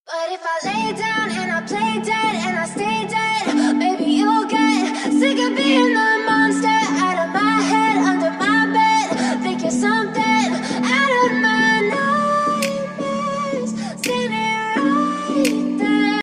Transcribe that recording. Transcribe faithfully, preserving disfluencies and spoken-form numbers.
But if I lay down and I play dead and I stay